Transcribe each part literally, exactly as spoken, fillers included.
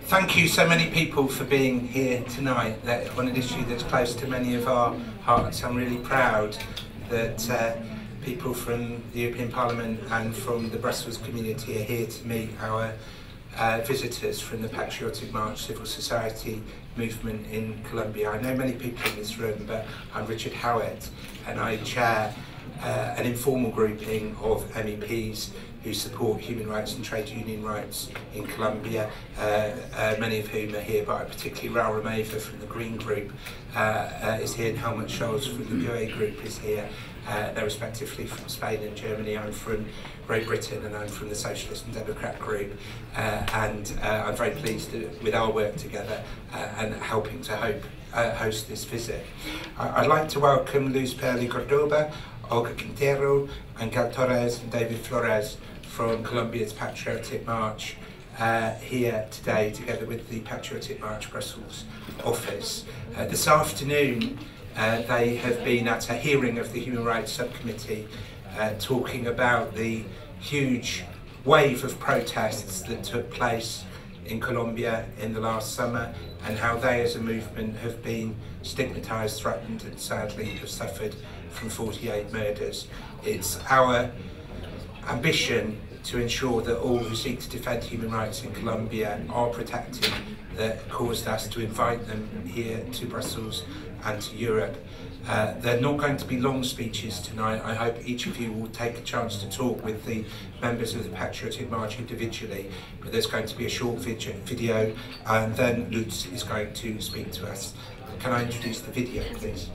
thank you so many people for being here tonight that, on an issue that's close to many of our hearts. I'm really proud that uh, people from the European Parliament and from the Brussels community are here to meet our uh, visitors from the Patriotic March civil society movement in Colombia. I know many people in this room, but I'm Richard Howitt and I chair uh, an informal grouping of M E Ps who support human rights and trade union rights in Colombia, uh, uh, many of whom are here, but particularly Raul Romeva from the Green Group uh, uh, is here, and Helmut Scholz from the G U E Group is here. Uh, they're respectively from Spain and Germany. I'm from Great Britain and I'm from the Socialist and Democrat Group, uh, and uh, I'm very pleased to, with our work together uh, and helping to hope, uh, host this visit. I, I'd like to welcome Luz Perli Cordoba, Olga Quintero, Angel Torres and David Flores from Colombia's Patriotic March uh, here today, together with the Patriotic March Brussels office. Uh, this afternoon, uh, they have been at a hearing of the Human Rights Subcommittee uh, talking about the huge wave of protests that took place in Colombia in the last summer and how they as a movement have been stigmatised, threatened and sadly have suffered from forty-eight murders. It's our ambition to ensure that all who seek to defend human rights in Colombia are protected that caused us to invite them here to Brussels and to Europe. Uh, they're not going to be long speeches tonight. I hope each of you will take a chance to talk with the members of the Patriotic March individually, but there's going to be a short video and then Luz is going to speak to us. Can I introduce the video, please?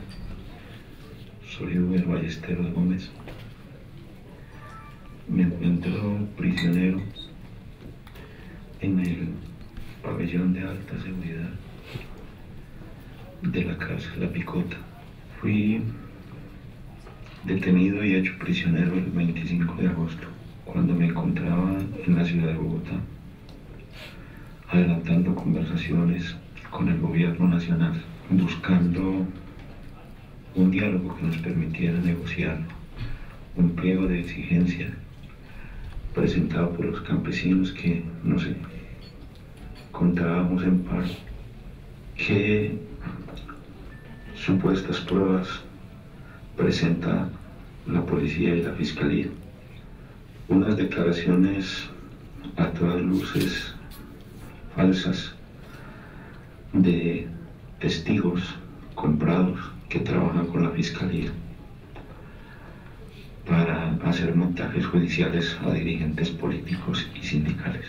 Soy Rubén Ballesteros Gómez. Me encuentro prisionero en el pabellón de alta seguridad de la cárcel La Picota. Fui detenido y hecho prisionero el veinticinco de agosto, cuando me encontraba en la ciudad de Bogotá, adelantando conversaciones con el gobierno nacional, buscando un diálogo que nos permitiera negociar un pliego de exigencia presentado por los campesinos que, no sé, contábamos en par qué supuestas pruebas presenta la policía y la fiscalía. Unas declaraciones a todas luces falsas de testigos comprados que trabajan con la fiscalía para hacer montajes judiciales a dirigentes políticos y sindicales.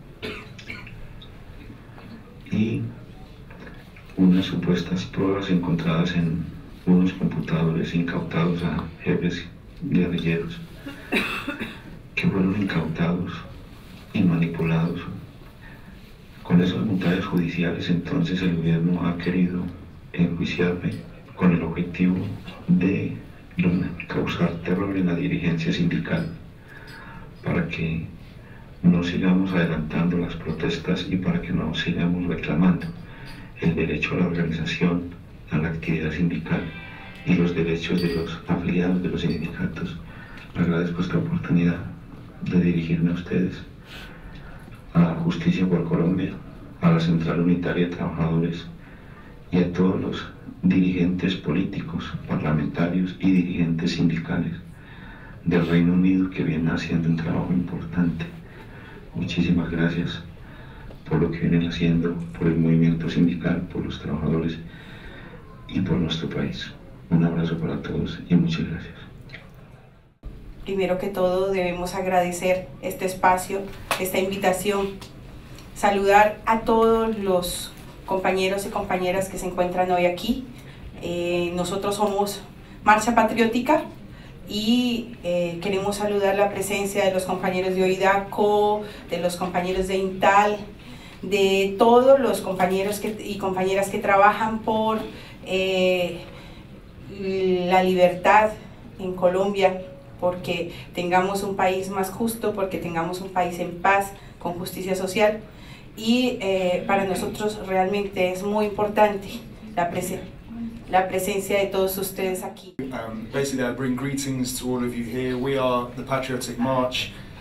Y unas supuestas pruebas encontradas en unos computadores incautados a jefes guerrilleros que fueron incautados y manipulados. Con esos montajes judiciales, entonces el gobierno ha querido enjuiciarme con el objetivo de causar terror en la dirigencia sindical para que no sigamos adelantando las protestas y para que no sigamos reclamando el derecho a la organización, a la actividad sindical y los derechos de los afiliados de los sindicatos. Agradezco esta oportunidad de dirigirme a ustedes, a Justicia por Colombia, a la Central Unitaria de Trabajadores y a todos los dirigentes políticos, parlamentarios y dirigentes sindicales del Reino Unido que vienen haciendo un trabajo importante. Muchísimas gracias por lo que vienen haciendo, por el movimiento sindical, por los trabajadores y por nuestro país. Un abrazo para todos y muchas gracias. Primero que todo debemos agradecer este espacio, esta invitación, saludar a todos los compañeros y compañeras que se encuentran hoy aquí. Eh, nosotros somos Marcha Patriótica y eh, queremos saludar la presencia de los compañeros de OIDACO, de los compañeros de INTAL, de todos los compañeros que, y compañeras que trabajan por eh, la libertad en Colombia, porque tengamos un país más justo, porque tengamos un país en paz, con justicia social. Y eh, para nosotros realmente es muy importante la, presen la presencia de todos ustedes aquí. Um, basically, I bring greetings to all of you here. We are the Patriotic March,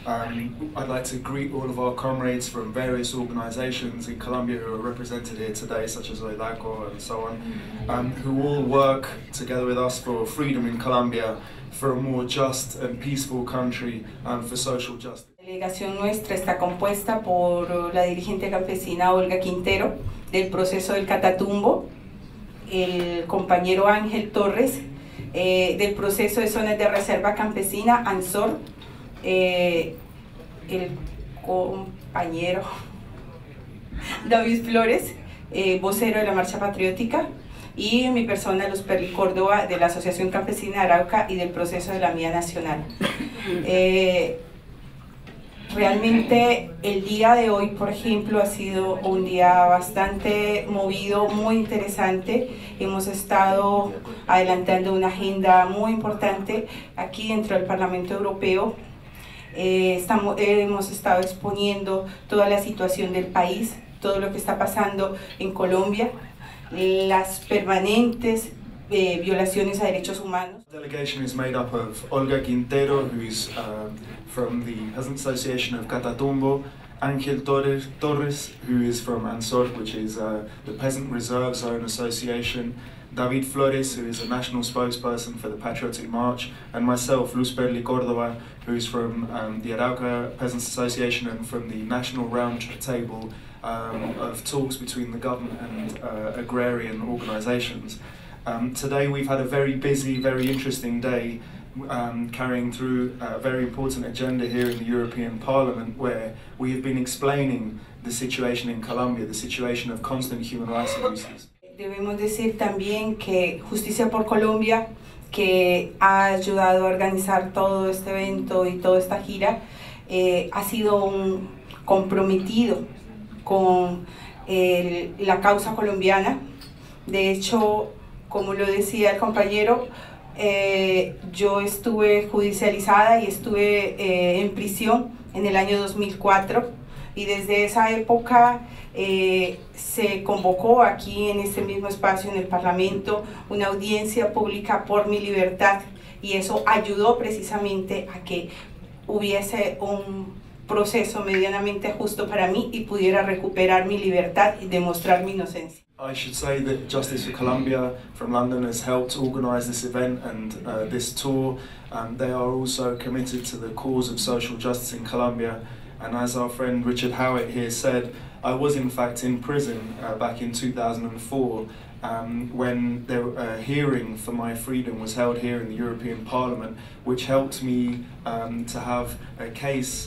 Um, I'd like to greet all of our comrades from various organisations in Colombia who are represented here today, such as OIDACO and so on, um, who all work together with us for freedom in Colombia, for a more just and peaceful country, um, for social justice. La delegación nuestra está compuesta por la dirigente campesina Olga Quintero, del proceso del Catatumbo, el compañero Ángel Torres, eh, del proceso de zonas de reserva campesina, ANSOR, eh, el compañero David Flores, eh, vocero de la Marcha Patriótica, y mi persona, Luz Perli Córdoba, de la Asociación Campesina de Arauca y del proceso de la Mía Nacional. Eh, Realmente el día de hoy, por ejemplo, ha sido un día bastante movido, muy interesante. Hemos estado adelantando una agenda muy importante aquí dentro del Parlamento Europeo. Eh, estamos, eh, hemos estado exponiendo toda la situación del país, todo lo que está pasando en Colombia, las permanentes eh, violaciones a derechos humanos. The delegation is made up of Olga Quintero, who's uh, from the Peasant Association of Catatumbo, Ángel Torres, Torres, who is from ANSOR, which is uh, the Peasant Reserve Zone Association, David Flores, who is a national spokesperson for the Patriotic March, and myself, Luz Perli Córdoba, who is from um, the Arauca Peasants Association and from the National Round Table um, of talks between the government and uh, agrarian organisations. Um, today we've had a very busy, very interesting day, um, carrying through a very important agenda here in the European Parliament, where we have been explaining the situation in Colombia, the situation of constant human rights abuses. Debemos decir también que Justicia por Colombia, que ha ayudado a organizar todo este evento y toda esta gira, eh, ha sido un comprometido con el, la causa colombiana. De hecho, como lo decía el compañero, eh, yo estuve judicializada y estuve eh, en prisión en el año dos mil cuatro, y desde esa época eh, se convocó aquí en este mismo espacio en el Parlamento una audiencia pública por mi libertad, y eso ayudó precisamente a que hubiese un proceso medianamente justo para mí y pudiera recuperar mi libertad y demostrar mi inocencia. I should say that Justice for Colombia from London has helped organise this event and uh, this tour. Um, they are also committed to the cause of social justice in Colombia, and as our friend Richard Howitt here said, I was in fact in prison uh, back in two thousand four um, when the uh, hearing for my freedom was held here in the European Parliament, which helped me um, to have a case,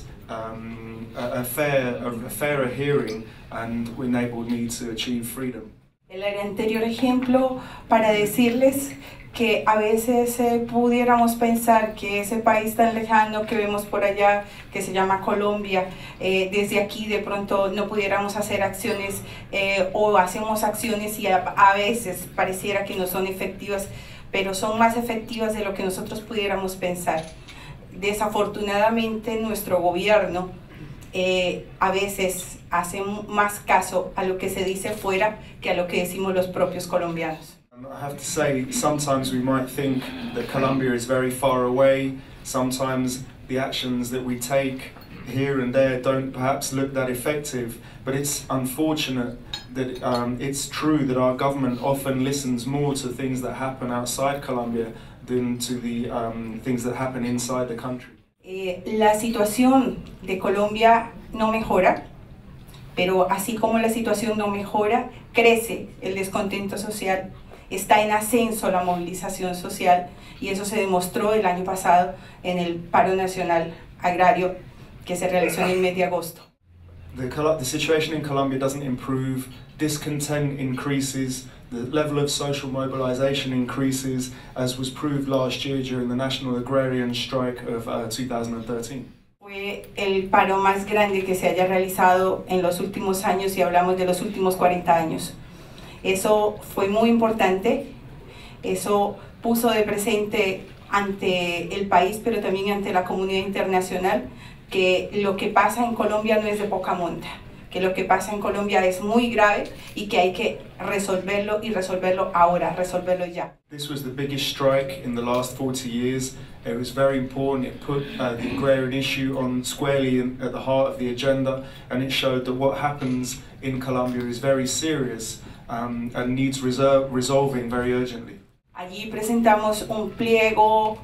um, a, a, fair, a, a fairer hearing, and enabled me to achieve freedom. El anterior ejemplo para decirles que a veces eh, pudiéramos pensar que ese país tan lejano que vemos por allá, que se llama Colombia, eh, desde aquí de pronto no pudiéramos hacer acciones eh, o hacemos acciones y a, a veces pareciera que no son efectivas, pero son más efectivas de lo que nosotros pudiéramos pensar. Desafortunadamente nuestro gobierno eh, a veces hace más caso a lo que se dice fuera que a lo que decimos los propios colombianos. I have to say, sometimes we might think that Colombia is very far away. Sometimes the actions that we take here and there don't perhaps look that effective, but it's unfortunate that um, it's true that our government often listens more to things that happen outside Colombia than to the um, things that happen inside the country. Eh, la situación de Colombia no mejora, pero así como la situación no mejora, crece el descontento social, está en ascenso la movilización social, y eso se demostró el año pasado en el paro nacional agrario que se realizó en el mes de agosto. The, the situation in Colombia doesn't improve, discontent increases, the level of social mobilization increases, as was proved last year during the National Agrarian Strike of uh, two thousand thirteen. Fue el paro más grande que se haya realizado en los últimos años, y hablamos de los últimos cuarenta años. Eso fue muy importante, eso puso de presente ante el país, pero también ante la comunidad internacional, que lo que pasa en Colombia no es de poca monta, que lo que pasa en Colombia es muy grave y que hay que resolverlo, y resolverlo ahora, resolverlo ya. This was the biggest strike in the last forty years. It was very important. It put uh, the agrarian issue on squarely in, at the heart of the agenda, and it showed that what happens in Colombia is very serious um, and needs reserve, resolving very urgently. Allí presentamos un pliego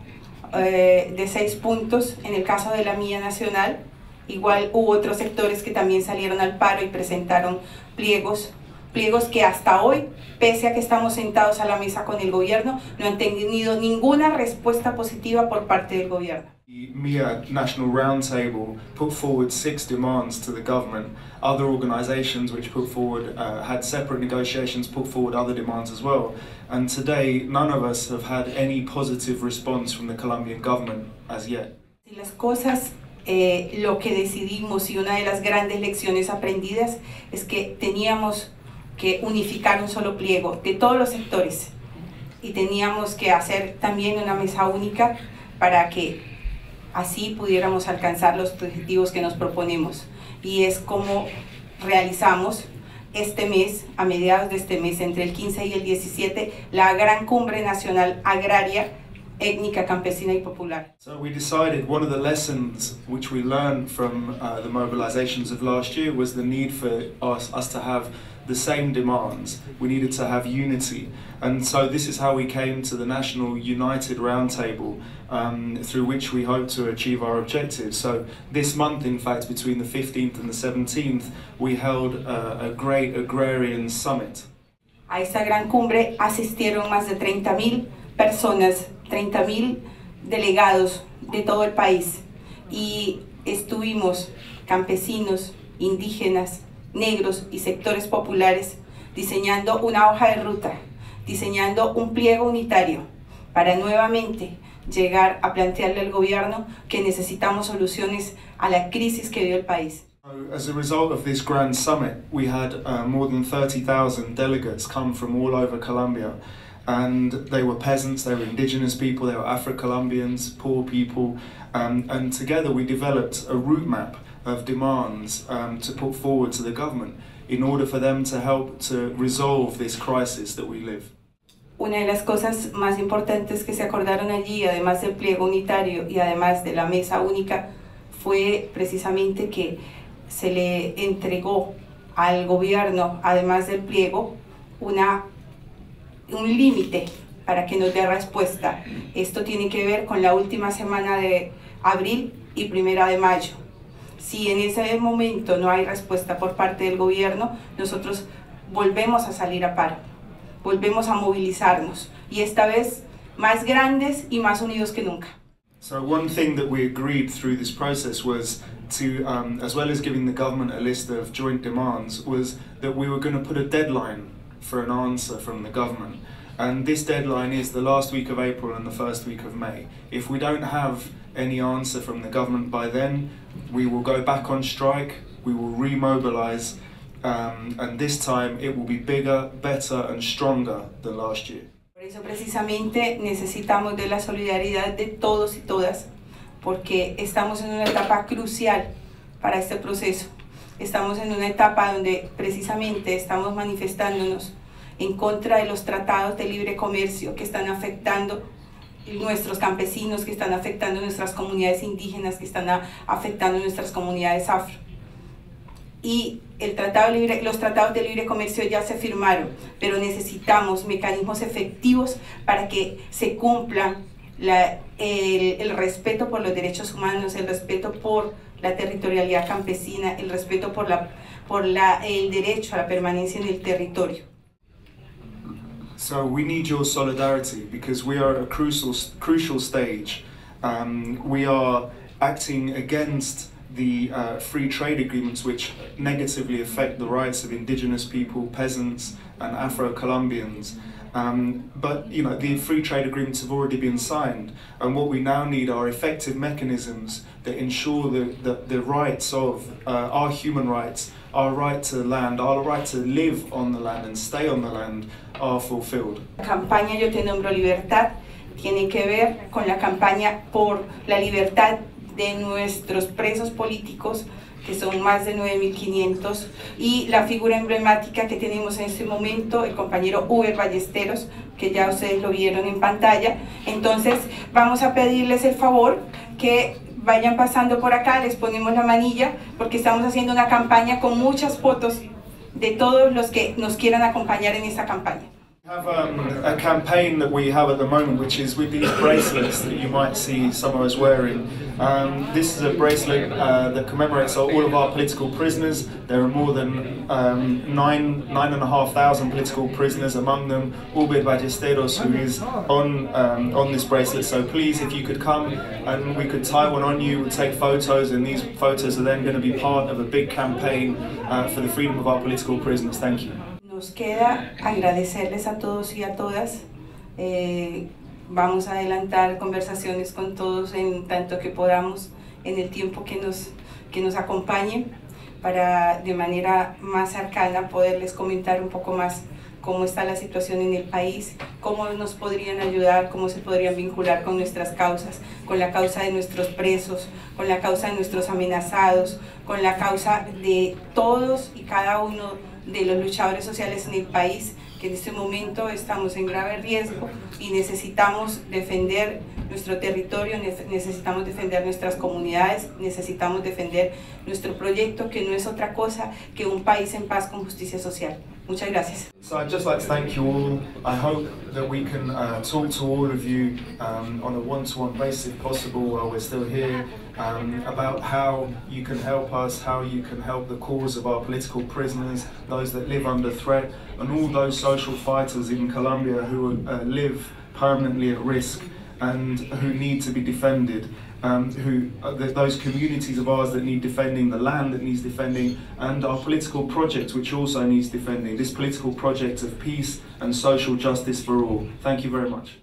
eh, de seis puntos. En el caso de la Mía Nacional, igual hubo otros sectores que también salieron al paro y presentaron pliegos, pliegos que hasta hoy, pese a que estamos sentados a la mesa con el gobierno, no han tenido ninguna respuesta positiva por parte del gobierno. The M I A National Roundtable put forward six demands to the government. Other organisations which put forward, uh, had separate negotiations, put forward other demands as well. And today, none of us have had any positive response from the Colombian government as yet. Y las cosas, eh, lo que decidimos y una de las grandes lecciones aprendidas es que teníamos que unificar un solo pliego de todos los sectores y teníamos que hacer también una mesa única para que así pudiéramos alcanzar los objetivos que nos proponemos. Y es como realizamos este mes, a mediados de este mes, entre el quince y el diecisiete, la Gran Cumbre Nacional Agraria, Étnica, Campesina y Popular. So we decided one of the lessons which we learned from uh, the mobilizations of last year was the need for us, us to have the same demands. We needed to have unity, and so this is how we came to the National United Roundtable, um, through which we hope to achieve our objectives. So this month, in fact, between the fifteenth and the seventeenth, we held uh, a great agrarian summit. A esta gran cumbre asistieron más de treinta mil personas, treinta mil delegados de todo el país, y estuvimos campesinos, indígenas, negros y sectores populares diseñando una hoja de ruta, diseñando un pliego unitario para nuevamente llegar a plantearle al gobierno que necesitamos soluciones a la crisis que vive el país. As a result of this grand summit, we had uh, more than thirty thousand delegates come from all over Colombia, and they were peasants, they were indigenous people, they were Afro-Colombians, poor people, um, and together we developed a route map of demands um, to put forward to the government in order for them to help to resolve this crisis that we live. Una de las cosas más importantes que se acordaron allí, además del pliego unitario y además de la mesa única, fue precisamente que se le entregó al gobierno, además del pliego, una, un límite para que nos dé respuesta. Esto tiene que ver con la última semana de abril y primera de mayo. Si en ese momento no hay respuesta por parte del gobierno, nosotros volvemos a salir a paro, volvemos a movilizarnos, y esta vez más grandes y más unidos que nunca. So one thing that we agreed through this process was to, um, as well as giving the government a list of joint demands, was that we were going to put a deadline for an answer from the government. And this deadline is the last week of April and the first week of May. If we don't have any answer from the government by then, we will go back on strike, we will remobilize, um, and this time it will be bigger, better and stronger than last year. Por eso precisamente necesitamos de la solidaridad de todos y todas, porque estamos en una etapa crucial para este proceso. Estamos en una etapa donde precisamente estamos manifestándonos en contra de los tratados de libre comercio que están afectando nuestros campesinos, que están afectando nuestras comunidades indígenas, que están a, afectando nuestras comunidades afro. Y el tratado libre, los tratados de libre comercio ya se firmaron, pero necesitamos mecanismos efectivos para que se cumplan la, el, el respeto por los derechos humanos, el respeto por la territorialidad campesina, el respeto por, la, por la, el derecho a la permanencia en el territorio. So we need your solidarity because we are at a crucial, crucial stage. Um, we are acting against the uh, free trade agreements which negatively affect the rights of indigenous people, peasants and Afro-Colombians. Um, but you know, the free trade agreements have already been signed, and what we now need are effective mechanisms that ensure that the, the rights of uh, our human rights, our right to land, our right to live on the land and stay on the land are fulfilled. La campaña Yo Te Nombro Libertad tiene que ver con la campaña por la libertad de nuestros presos políticos, que son más de nueve mil quinientos, y la figura emblemática que tenemos en este momento, el compañero Uber Ballesteros, que ya ustedes lo vieron en pantalla. Entonces vamos a pedirles el favor que vayan pasando por acá, les ponemos la manilla, porque estamos haciendo una campaña con muchas fotos de todos los que nos quieran acompañar en esta campaña. We have um, a campaign that we have at the moment, which is with these bracelets that you might see some of us wearing. Um, this is a bracelet uh, that commemorates all of our political prisoners. There are more than um, nine, nine and a half thousand political prisoners, among them Uber Ballesteros, who is on um, on this bracelet. So please, if you could come and we could tie one on you, we'll take photos, and these photos are then going to be part of a big campaign uh, for the freedom of our political prisoners. Thank you. Nos queda agradecerles a todos y a todas. Eh, vamos a adelantar conversaciones con todos en tanto que podamos en el tiempo que nos, que nos acompañen, para de manera más cercana poderles comentar un poco más cómo está la situación en el país, cómo nos podrían ayudar, cómo se podrían vincular con nuestras causas, con la causa de nuestros presos, con la causa de nuestros amenazados, con la causa de todos y cada uno de los luchadores sociales en el país, que en este momento estamos en grave riesgo y necesitamos defender nuestro territorio, necesitamos defender nuestras comunidades, necesitamos defender nuestro proyecto, que no es otra cosa que un país en paz con justicia social. Muchas gracias. So I'd just like to thank you all. I hope that we can uh, talk to all of you um, on a one-to-one basis, if possible, while we're still here, um, about how you can help us, how you can help the cause of our political prisoners, those that live under threat, and all those social fighters in Colombia who uh, live permanently at risk and who need to be defended. Um, who uh, those communities of ours that need defending, the land that needs defending, and our political project which also needs defending, this political project of peace and social justice for all. Thank you very much.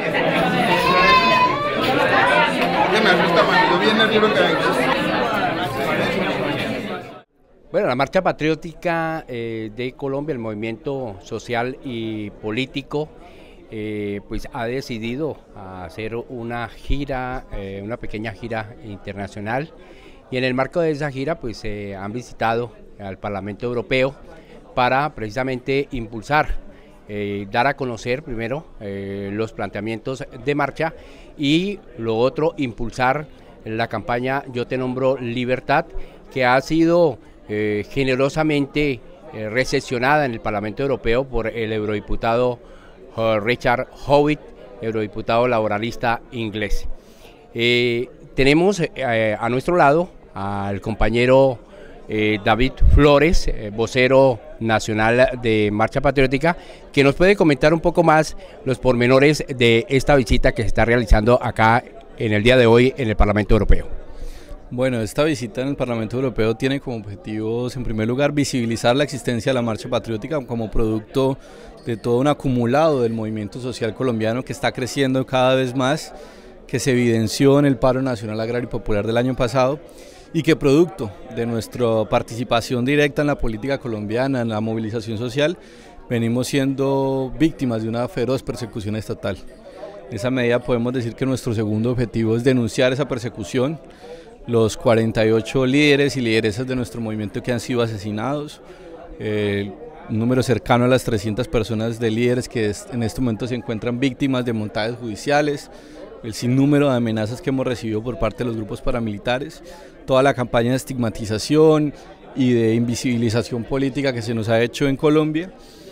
Bueno, la Marcha Patriótica eh, de Colombia, el movimiento social y político, Eh, pues ha decidido hacer una gira, eh, una pequeña gira internacional, y en el marco de esa gira pues se eh, han visitado al Parlamento Europeo para precisamente impulsar, eh, dar a conocer primero eh, los planteamientos de marcha, y lo otro, impulsar la campaña Yo Te Nombro Libertad, que ha sido eh, generosamente eh, recepcionada en el Parlamento Europeo por el eurodiputado Richard Howitt, eurodiputado laboralista inglés. Eh, tenemos eh, a nuestro lado al compañero eh, David Flores, eh, vocero nacional de Marcha Patriótica, que nos puede comentar un poco más los pormenores de esta visita que se está realizando acá en el día de hoy en el Parlamento Europeo. Bueno, esta visita en el Parlamento Europeo tiene como objetivos, en primer lugar, visibilizar la existencia de la Marcha Patriótica como producto de todo un acumulado del movimiento social colombiano que está creciendo cada vez más, que se evidenció en el paro nacional agrario y popular del año pasado, y que producto de nuestra participación directa en la política colombiana, en la movilización social, venimos siendo víctimas de una feroz persecución estatal. En esa medida podemos decir que nuestro segundo objetivo es denunciar esa persecución, los cuarenta y ocho líderes y lideresas de nuestro movimiento que han sido asesinados, eh, un número cercano a las trescientas personas de líderes que en este momento se encuentran víctimas de montajes judiciales, el sinnúmero de amenazas que hemos recibido por parte de los grupos paramilitares, toda la campaña de estigmatización y de invisibilización política que se nos ha hecho en Colombia,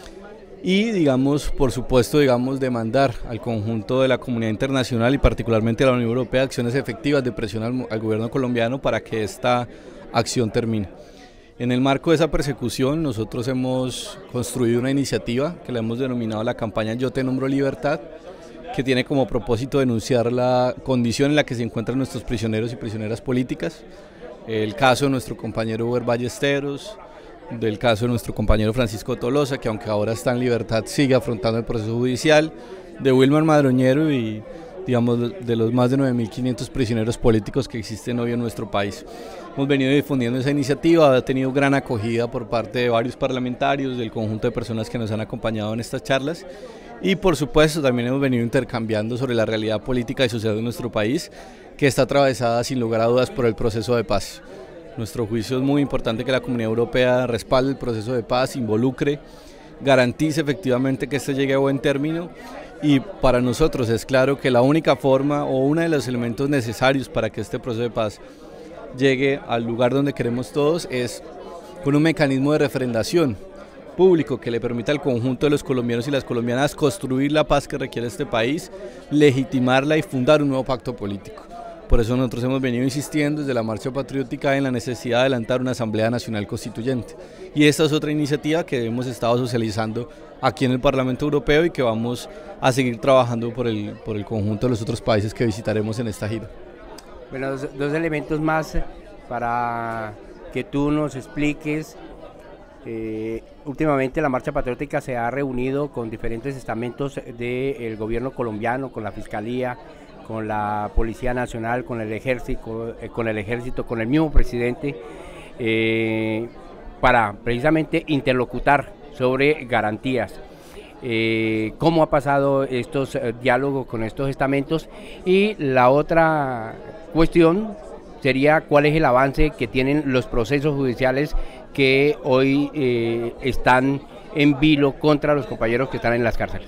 y digamos, por supuesto, digamos, demandar al conjunto de la comunidad internacional y particularmente a la Unión Europea acciones efectivas de presión al, al gobierno colombiano para que esta acción termine. En el marco de esa persecución, nosotros hemos construido una iniciativa que la hemos denominado la campaña Yo Te Nombro Libertad, que tiene como propósito denunciar la condición en la que se encuentran nuestros prisioneros y prisioneras políticas, el caso de nuestro compañero Uber Ballesteros, del caso de nuestro compañero Francisco Tolosa, que aunque ahora está en libertad sigue afrontando el proceso judicial, de Wilmar Madroñero y digamos de los más de nueve mil quinientos prisioneros políticos que existen hoy en nuestro país. Hemos venido difundiendo esa iniciativa, ha tenido gran acogida por parte de varios parlamentarios, del conjunto de personas que nos han acompañado en estas charlas, y por supuesto también hemos venido intercambiando sobre la realidad política y social de nuestro país, que está atravesada sin lugar a dudas por el proceso de paz. Nuestro juicio es muy importante que la Comunidad Europea respalde el proceso de paz, involucre, garantice efectivamente que este llegue a buen término, y para nosotros es claro que la única forma o uno de los elementos necesarios para que este proceso de paz llegue al lugar donde queremos todos es con un mecanismo de refrendación público que le permita al conjunto de los colombianos y las colombianas construir la paz que requiere este país, legitimarla y fundar un nuevo pacto político. Por eso nosotros hemos venido insistiendo desde la Marcha Patriótica en la necesidad de adelantar una Asamblea Nacional Constituyente. Y esta es otra iniciativa que hemos estado socializando aquí en el Parlamento Europeo y que vamos a seguir trabajando por el, por el conjunto de los otros países que visitaremos en esta gira. Bueno, dos, dos elementos más para que tú nos expliques. Eh, últimamente la Marcha Patriótica se ha reunido con diferentes estamentos del gobierno colombiano, con la Fiscalía, con la Policía Nacional, con el Ejército, eh, con el Ejército, con el mismo presidente, eh, para precisamente interlocutar sobre garantías. Eh, ¿Cómo ha pasado estos eh, diálogos con estos estamentos? Y la otra cuestión sería cuál es el avance que tienen los procesos judiciales que hoy eh, están en vilo contra los compañeros que están en las cárceles.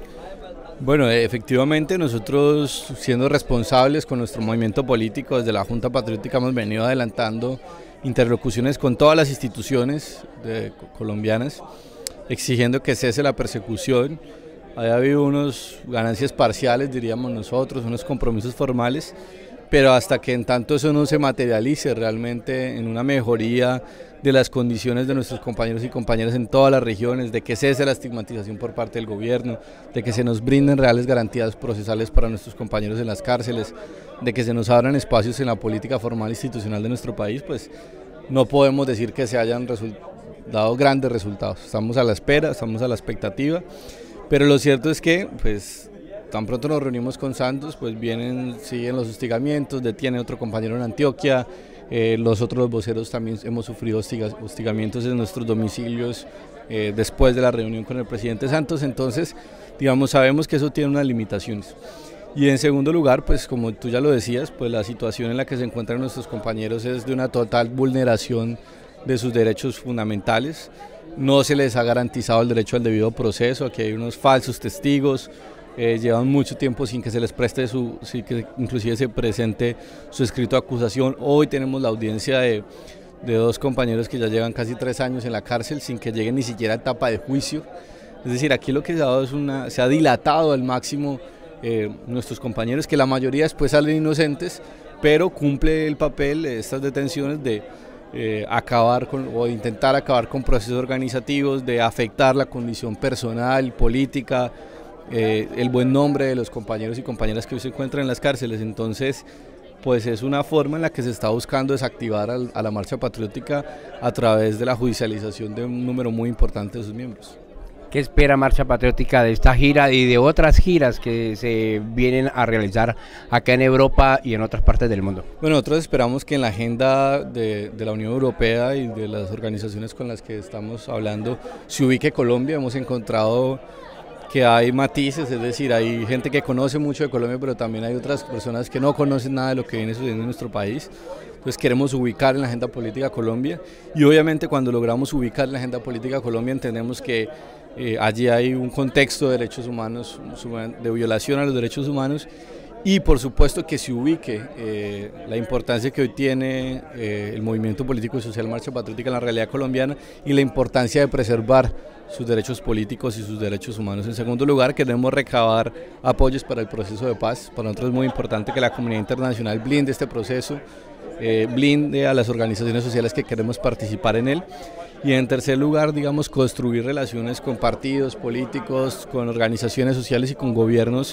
Bueno, efectivamente nosotros, siendo responsables con nuestro movimiento político, desde la Junta Patriótica hemos venido adelantando interlocuciones con todas las instituciones de, colombianas, exigiendo que cese la persecución. Haya habido unas ganancias parciales, diríamos nosotros, unos compromisos formales, pero hasta que en tanto eso no se materialice realmente en una mejoría de las condiciones de nuestros compañeros y compañeras en todas las regiones, de que cese la estigmatización por parte del gobierno, de que se nos brinden reales garantías procesales para nuestros compañeros en las cárceles, de que se nos abran espacios en la política formal institucional de nuestro país, pues no podemos decir que se hayan dado grandes resultados. Estamos a la espera, estamos a la expectativa, pero lo cierto es que pues tan pronto nos reunimos con Santos, pues vienen, siguen los hostigamientos, detiene otro compañero en Antioquia, eh, los otros voceros también hemos sufrido hostiga, hostigamientos en nuestros domicilios eh, después de la reunión con el presidente Santos, entonces digamos sabemos que eso tiene unas limitaciones. Y en segundo lugar, pues como tú ya lo decías, pues la situación en la que se encuentran nuestros compañeros es de una total vulneración de sus derechos fundamentales, no se les ha garantizado el derecho al debido proceso, aquí hay unos falsos testigos, Eh, llevan mucho tiempo sin que se les preste su, sin que inclusive se presente su escrito de acusación. Hoy tenemos la audiencia de, de dos compañeros que ya llevan casi tres años en la cárcel sin que lleguen ni siquiera a etapa de juicio. Es decir, aquí lo que se ha dado es una, se ha dilatado al máximo eh, nuestros compañeros, que la mayoría después salen inocentes, pero cumple el papel de estas detenciones de eh, acabar con, o de intentar acabar con procesos organizativos, de afectar la condición personal, política, Eh, el buen nombre de los compañeros y compañeras que hoy se encuentran en las cárceles. Entonces pues es una forma en la que se está buscando desactivar al, a la Marcha Patriótica a través de la judicialización de un número muy importante de sus miembros. ¿Qué espera Marcha Patriótica de esta gira y de otras giras que se vienen a realizar acá en Europa y en otras partes del mundo? Bueno, nosotros esperamos que en la agenda de, de la Unión Europea y de las organizaciones con las que estamos hablando se ubique Colombia. Hemos encontrado que hay matices, es decir, hay gente que conoce mucho de Colombia, pero también hay otras personas que no conocen nada de lo que viene sucediendo en nuestro país. Entonces queremos ubicar en la agenda política a Colombia, y obviamente cuando logramos ubicar en la agenda política a Colombia entendemos que eh, allí hay un contexto de derechos humanos, de violación a los derechos humanos, y por supuesto que se ubique eh, la importancia que hoy tiene eh, el movimiento político y social Marcha Patriótica en la realidad colombiana y la importancia de preservar sus derechos políticos y sus derechos humanos. En segundo lugar, queremos recabar apoyos para el proceso de paz. Para nosotros es muy importante que la comunidad internacional blinde este proceso, eh, blinde a las organizaciones sociales que queremos participar en él. Y en tercer lugar, digamos, construir relaciones con partidos políticos, con organizaciones sociales y con gobiernos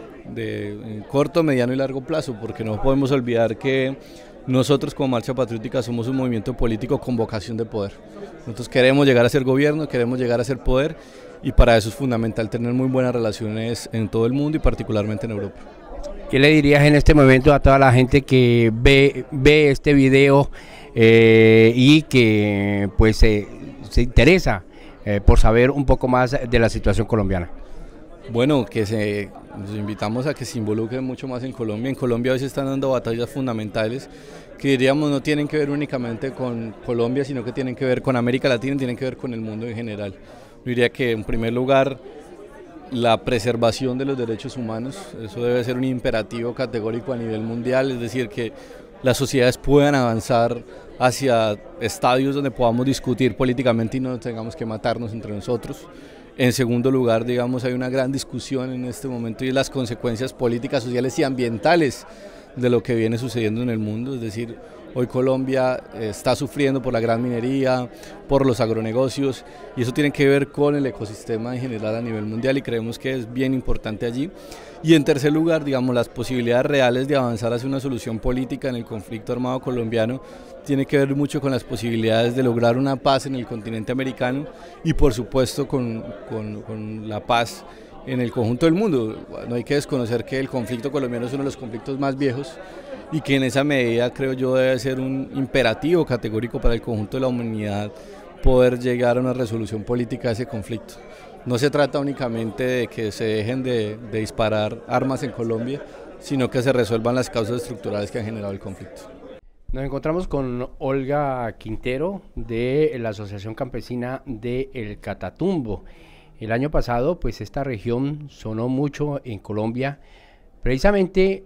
de corto, mediano y largo plazo, porque no podemos olvidar que nosotros como Marcha Patriótica somos un movimiento político con vocación de poder. Nosotros queremos llegar a ser gobierno, queremos llegar a ser poder, y para eso es fundamental tener muy buenas relaciones en todo el mundo y particularmente en Europa. ¿Qué le dirías en este momento a toda la gente que ve, ve este video eh, y que pues eh, se interesa eh, por saber un poco más de la situación colombiana? Bueno, que se, nos invitamos a que se involucren mucho más en Colombia. En Colombia hoy se están dando batallas fundamentales que diríamos no tienen que ver únicamente con Colombia, sino que tienen que ver con América Latina y tienen que ver con el mundo en general. Yo diría que en primer lugar la preservación de los derechos humanos, eso debe ser un imperativo categórico a nivel mundial, es decir, que las sociedades puedan avanzar hacia estadios donde podamos discutir políticamente y no tengamos que matarnos entre nosotros. En segundo lugar, digamos, hay una gran discusión en este momento y las consecuencias políticas, sociales y ambientales de lo que viene sucediendo en el mundo, es decir, hoy Colombia está sufriendo por la gran minería, por los agronegocios y eso tiene que ver con el ecosistema en general a nivel mundial y creemos que es bien importante allí. Y en tercer lugar, digamos, las posibilidades reales de avanzar hacia una solución política en el conflicto armado colombiano tiene que ver mucho con las posibilidades de lograr una paz en el continente americano y por supuesto con, con, con la paz en el conjunto del mundo. No hay que desconocer que el conflicto colombiano es uno de los conflictos más viejos y que en esa medida creo yo debe ser un imperativo categórico para el conjunto de la humanidad poder llegar a una resolución política de ese conflicto. No se trata únicamente de que se dejen de, de disparar armas en Colombia, sino que se resuelvan las causas estructurales que han generado el conflicto. Nos encontramos con Olga Quintero de la Asociación Campesina de El Catatumbo. El año pasado, pues esta región sonó mucho en Colombia, precisamente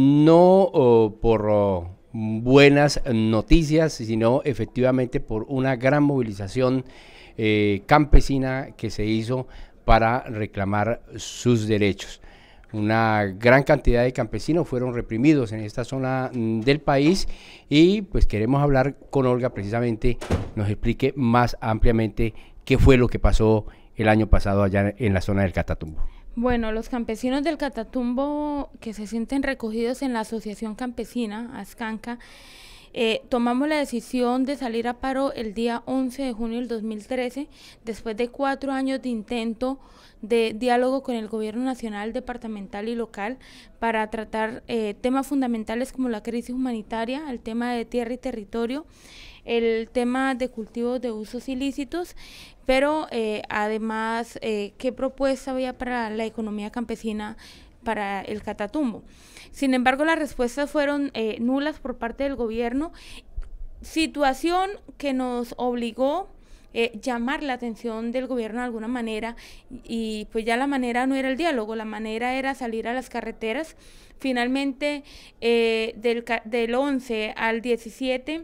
no oh, por oh, buenas noticias, sino efectivamente por una gran movilización eh, campesina que se hizo para reclamar sus derechos. Una gran cantidad de campesinos fueron reprimidos en esta zona del país y pues queremos hablar con Olga precisamente, nos explique más ampliamente qué fue lo que pasó el año pasado allá en la zona del Catatumbo. Bueno, los campesinos del Catatumbo que se sienten recogidos en la Asociación Campesina, ASCANCA, eh, tomamos la decisión de salir a paro el día once de junio del dos mil trece, después de cuatro años de intento de diálogo con el gobierno nacional, departamental y local para tratar eh, temas fundamentales como la crisis humanitaria, el tema de tierra y territorio, el tema de cultivos de usos ilícitos, pero eh, además eh, qué propuesta había para la economía campesina para el Catatumbo. Sin embargo, las respuestas fueron eh, nulas por parte del gobierno, situación que nos obligó Eh, llamar la atención del gobierno de alguna manera y pues ya la manera no era el diálogo, la manera era salir a las carreteras. Finalmente eh, del, del once al diecisiete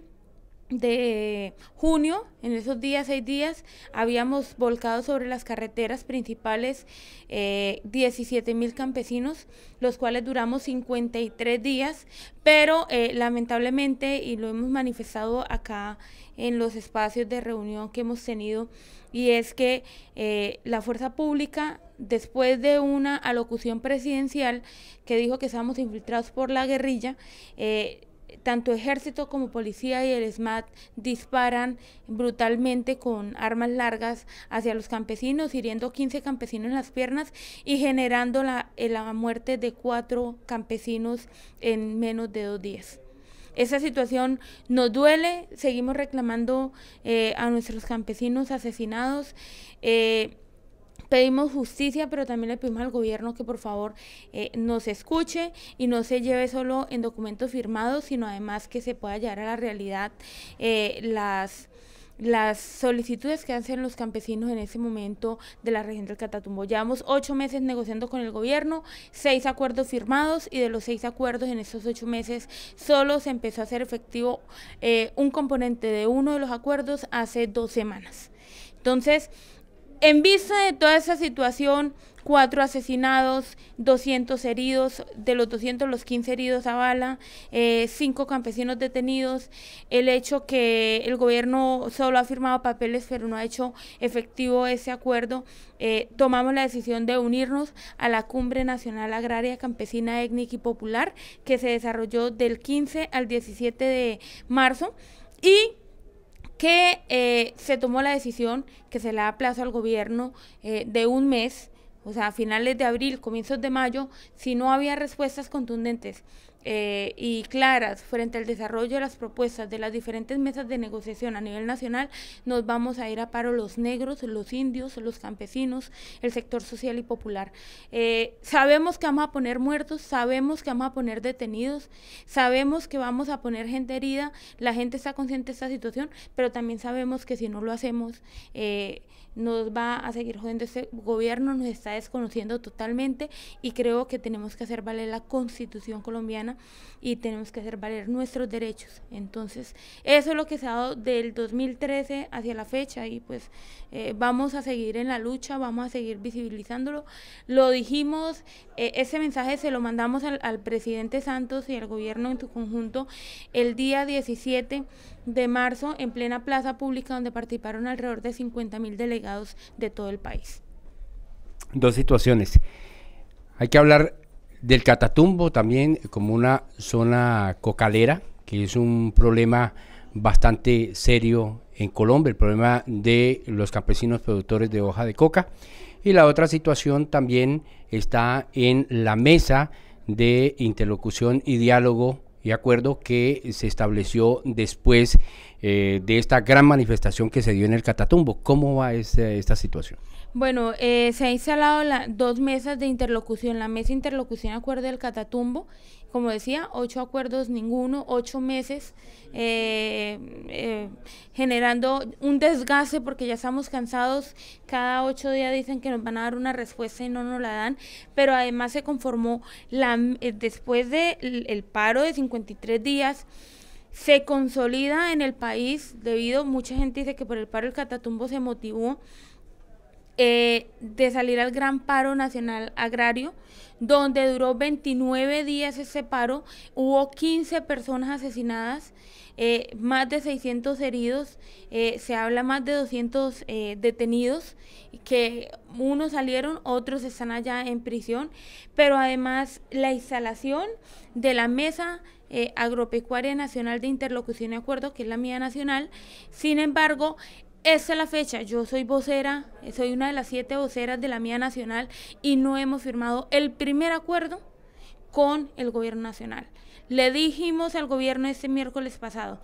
de junio, en esos días, seis días, habíamos volcado sobre las carreteras principales eh, diecisiete mil campesinos, los cuales duramos cincuenta y tres días, pero eh, lamentablemente, y lo hemos manifestado acá en los espacios de reunión que hemos tenido, y es que eh, la fuerza pública, después de una alocución presidencial que dijo que estábamos infiltrados por la guerrilla, eh, tanto ejército como policía y el SMAT disparan brutalmente con armas largas hacia los campesinos, hiriendo quince campesinos en las piernas y generando la, la muerte de cuatro campesinos en menos de dos días. Esa situación nos duele, seguimos reclamando eh, a nuestros campesinos asesinados, eh, pedimos justicia, pero también le pedimos al gobierno que por favor eh, nos escuche y no se lleve solo en documentos firmados, sino además que se pueda llevar a la realidad eh, las, las solicitudes que hacen los campesinos en ese momento de la región del Catatumbo. Llevamos ocho meses negociando con el gobierno, seis acuerdos firmados, y de los seis acuerdos en esos ocho meses solo se empezó a hacer efectivo eh, un componente de uno de los acuerdos hace dos semanas. Entonces, en vista de toda esa situación, cuatro asesinados, doscientos heridos, de los doscientos los quince heridos a bala, eh, cinco campesinos detenidos, el hecho que el gobierno solo ha firmado papeles pero no ha hecho efectivo ese acuerdo, eh, tomamos la decisión de unirnos a la Cumbre Nacional Agraria, Campesina, Étnica y Popular, que se desarrolló del quince al diecisiete de marzo, y que eh, se tomó la decisión que se le da plazo al gobierno eh, de un mes, o sea, a finales de abril, comienzos de mayo, si no había respuestas contundentes Eh, y claras frente al desarrollo de las propuestas de las diferentes mesas de negociación a nivel nacional, nos vamos a ir a paro los negros, los indios, los campesinos, el sector social y popular. Eh, sabemos que vamos a poner muertos, sabemos que vamos a poner detenidos, sabemos que vamos a poner gente herida, la gente está consciente de esta situación, pero también sabemos que si no lo hacemos, eh, nos va a seguir jodiendo. Este gobierno nos está desconociendo totalmente y creo que tenemos que hacer valer la Constitución colombiana y tenemos que hacer valer nuestros derechos. Entonces, eso es lo que se ha dado del dos mil trece hacia la fecha y pues eh, vamos a seguir en la lucha, vamos a seguir visibilizándolo. Lo dijimos, eh, ese mensaje se lo mandamos al, al presidente Santos y al gobierno en su conjunto el día diecisiete de marzo en plena plaza pública donde participaron alrededor de cincuenta mil delegados de todo el país. Dos situaciones. Hay que hablar del Catatumbo también como una zona cocalera, que es un problema bastante serio en Colombia, el problema de los campesinos productores de hoja de coca. Y la otra situación también está en la mesa de interlocución y diálogo y acuerdo que se estableció después eh, de esta gran manifestación que se dio en el Catatumbo. ¿Cómo va este, esta situación? Bueno, eh, se han instalado la, dos mesas de interlocución, la mesa de interlocución y acuerdo del Catatumbo, como decía, ocho acuerdos, ninguno, ocho meses, eh, eh, generando un desgaste porque ya estamos cansados, cada ocho días dicen que nos van a dar una respuesta y no nos la dan, pero además se conformó, la, eh, después del de paro de cincuenta y tres días, se consolida en el país, debido, mucha gente dice que por el paro del Catatumbo se motivó, Eh, de salir al gran paro nacional agrario, donde duró veintinueve días ese paro, hubo quince personas asesinadas, eh, más de seiscientos heridos, eh, se habla más de doscientos eh, detenidos, que unos salieron, otros están allá en prisión, pero además la instalación de la Mesa eh, Agropecuaria Nacional de Interlocución y Acuerdo, que es la mía nacional. Sin embargo, esta es la fecha, yo soy vocera, soy una de las siete voceras de la mía nacional y no hemos firmado el primer acuerdo con el gobierno nacional. Le dijimos al gobierno este miércoles pasado,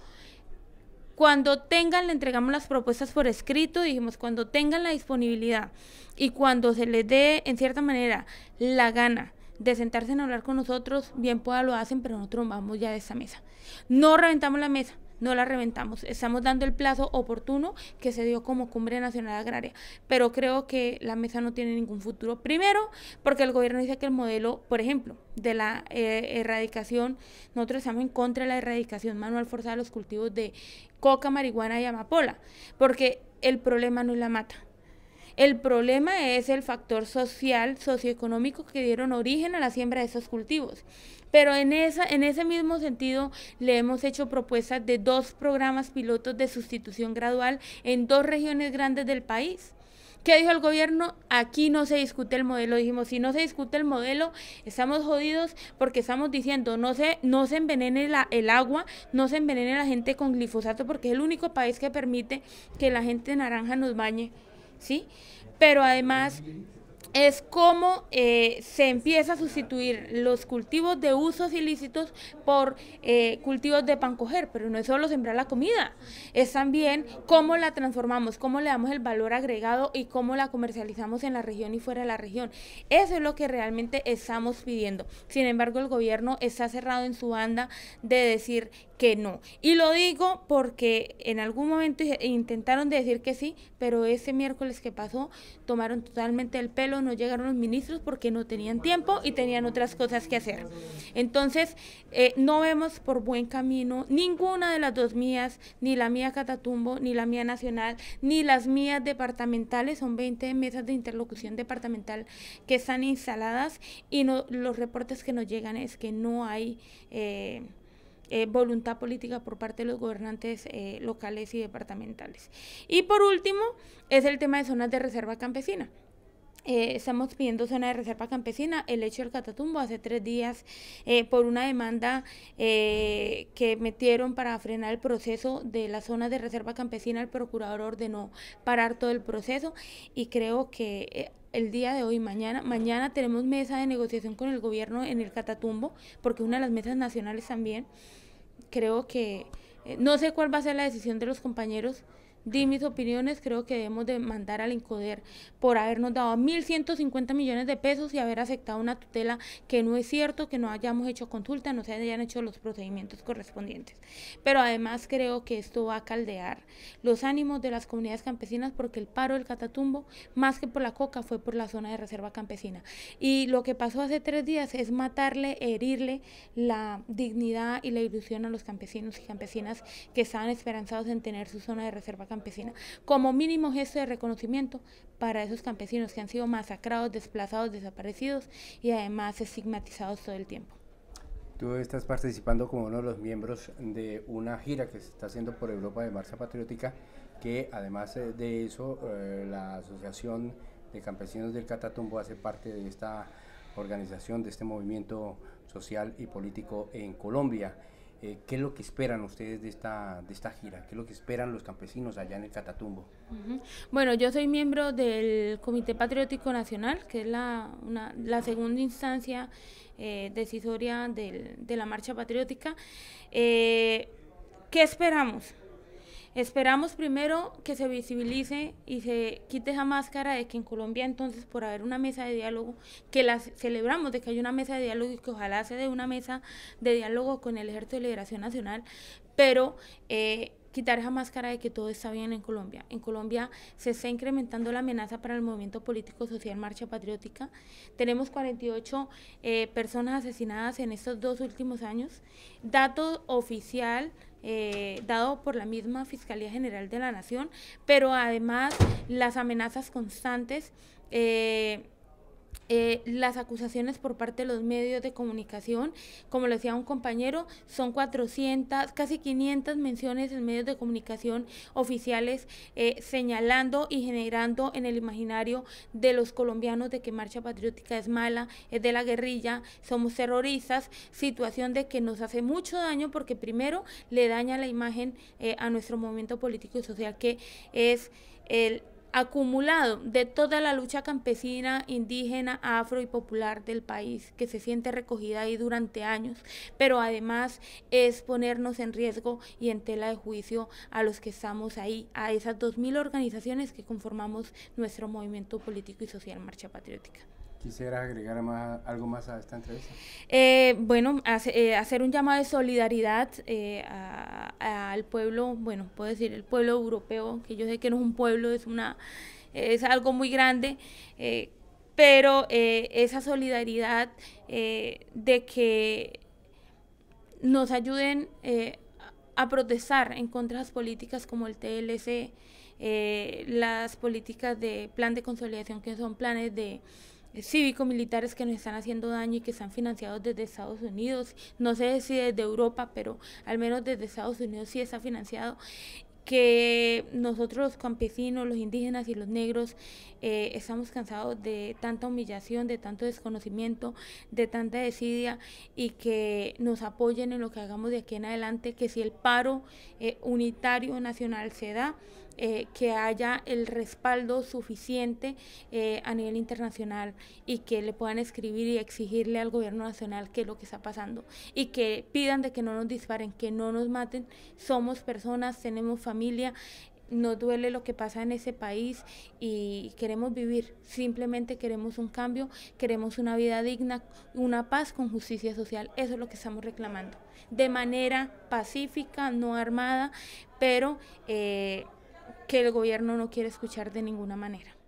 cuando tengan, le entregamos las propuestas por escrito, dijimos, cuando tengan la disponibilidad y cuando se les dé, en cierta manera, la gana de sentarse a hablar con nosotros, bien pueda lo hacen, pero nosotros vamos ya de esa mesa. No reventamos la mesa. No la reventamos, estamos dando el plazo oportuno que se dio como Cumbre Nacional Agraria, pero creo que la mesa no tiene ningún futuro. Primero, porque el gobierno dice que el modelo, por ejemplo, de la eh, erradicación, nosotros estamos en contra de la erradicación manual forzada de los cultivos de coca, marihuana y amapola, porque el problema no es la mata. El problema es el factor social, socioeconómico que dieron origen a la siembra de esos cultivos. Pero en, esa, en ese mismo sentido le hemos hecho propuestas de dos programas pilotos de sustitución gradual en dos regiones grandes del país. ¿Qué dijo el gobierno? Aquí no se discute el modelo. Dijimos, si no se discute el modelo, estamos jodidos porque estamos diciendo, no se, no se envenene la, el agua, no se envenene la gente con glifosato, porque es el único país que permite que la gente naranja nos bañe, ¿sí? Pero además es como eh, se empieza a sustituir los cultivos de usos ilícitos por eh, cultivos de pan coger, pero no es solo sembrar la comida, es también cómo la transformamos, cómo le damos el valor agregado y cómo la comercializamos en la región y fuera de la región. Eso es lo que realmente estamos pidiendo. Sin embargo, el gobierno está cerrado en su banda de decir que no. Y lo digo porque en algún momento intentaron decir que sí, pero ese miércoles que pasó tomaron totalmente el pelo, no llegaron los ministros porque no tenían tiempo y tenían otras cosas que hacer. Entonces, eh, no vemos por buen camino ninguna de las dos mías, ni la mía Catatumbo, ni la mía nacional, ni las mías departamentales. Son veinte mesas de interlocución departamental que están instaladas y no, los reportes que nos llegan es que no hay Eh, Eh, voluntad política por parte de los gobernantes eh, locales y departamentales. Y por último, es el tema de zonas de reserva campesina. Eh, estamos pidiendo zona de reserva campesina, el hecho del Catatumbo hace tres días eh, por una demanda eh, que metieron para frenar el proceso de la zona de reserva campesina. El procurador ordenó parar todo el proceso y creo que eh, el día de hoy, mañana, mañana tenemos mesa de negociación con el gobierno en el Catatumbo, porque es una de las mesas nacionales también. Creo que, eh, no sé cuál va a ser la decisión de los compañeros, di mis opiniones, creo que debemos de mandar al INCODER por habernos dado mil ciento cincuenta millones de pesos y haber aceptado una tutela que no es cierto, que no hayamos hecho consulta, no se hayan hecho los procedimientos correspondientes. Pero además creo que esto va a caldear los ánimos de las comunidades campesinas, porque el paro del Catatumbo, más que por la coca, fue por la zona de reserva campesina. Y lo que pasó hace tres días es matarle, herirle la dignidad y la ilusión a los campesinos y campesinas que estaban esperanzados en tener su zona de reserva campesina. Como mínimo gesto de reconocimiento para esos campesinos que han sido masacrados, desplazados, desaparecidos y además estigmatizados todo el tiempo. Tú estás participando como uno de los miembros de una gira que se está haciendo por Europa de Marcha Patriótica, que además de eso, eh, la Asociación de Campesinos del Catatumbo hace parte de esta organización, de este movimiento social y político en Colombia. Eh, ¿Qué es lo que esperan ustedes de esta, de esta gira? ¿Qué es lo que esperan los campesinos allá en el Catatumbo? Uh-huh. Bueno, yo soy miembro del Comité Patriótico Nacional, que es la, una, la segunda instancia eh, decisoria del, de la Marcha Patriótica. Eh, ¿Qué esperamos? Esperamos primero que se visibilice y se quite esa máscara de que en Colombia entonces por haber una mesa de diálogo, que la celebramos de que hay una mesa de diálogo y que ojalá se dé una mesa de diálogo con el Ejército de Liberación Nacional, pero eh, quitar esa máscara de que todo está bien en Colombia. En Colombia se está incrementando la amenaza para el movimiento político social Marcha Patriótica. Tenemos cuarenta y ocho eh, personas asesinadas en estos dos últimos años. Dato oficial eh, dado por la misma Fiscalía General de la Nación, pero además las amenazas constantes, eh, Eh, las acusaciones por parte de los medios de comunicación, como lo decía un compañero, son cuatrocientas, casi quinientas menciones en medios de comunicación oficiales eh, señalando y generando en el imaginario de los colombianos de que Marcha Patriótica es mala, es de la guerrilla, somos terroristas, situación de que nos hace mucho daño porque primero le daña la imagen eh, a nuestro movimiento político y social, que es el acumulado de toda la lucha campesina, indígena, afro y popular del país, que se siente recogida ahí durante años, pero además es ponernos en riesgo y en tela de juicio a los que estamos ahí, a esas dos mil organizaciones que conformamos nuestro movimiento político y social Marcha Patriótica. ¿Quisiera agregar más, algo más a esta entrevista? Eh, bueno, hace, eh, hacer un llamado de solidaridad eh, a, a, al pueblo, bueno, puedo decir el pueblo europeo, que yo sé que no es un pueblo, es, una, es algo muy grande, eh, pero eh, esa solidaridad eh, de que nos ayuden eh, a protestar en contra de las políticas como el T L C, eh, las políticas de plan de consolidación, que son planes de cívico-militares que nos están haciendo daño y que están financiados desde Estados Unidos, no sé si desde Europa, pero al menos desde Estados Unidos sí está financiado, que nosotros los campesinos, los indígenas y los negros eh, estamos cansados de tanta humillación, de tanto desconocimiento, de tanta desidia, y que nos apoyen en lo que hagamos de aquí en adelante, que si el paro eh, unitario nacional se da, Eh, que haya el respaldo suficiente eh, a nivel internacional y que le puedan escribir y exigirle al gobierno nacional qué es lo que está pasando y que pidan de que no nos disparen, que no nos maten. Somos personas, tenemos familia, nos duele lo que pasa en ese país y queremos vivir, simplemente queremos un cambio, queremos una vida digna, una paz con justicia social. Eso es lo que estamos reclamando, de manera pacífica, no armada, pero eh, que el gobierno no quiere escuchar de ninguna manera.